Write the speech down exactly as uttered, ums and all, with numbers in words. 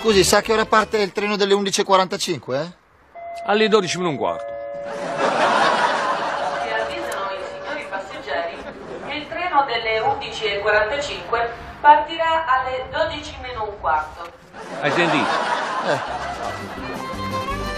Scusi, sa che ora parte il treno delle undici e quarantacinque? Eh? Alle dodici meno un quarto. Si avvisano i signori passeggeri che il treno delle undici e quarantacinque partirà alle dodici meno un quarto. Hai sentito? Eh.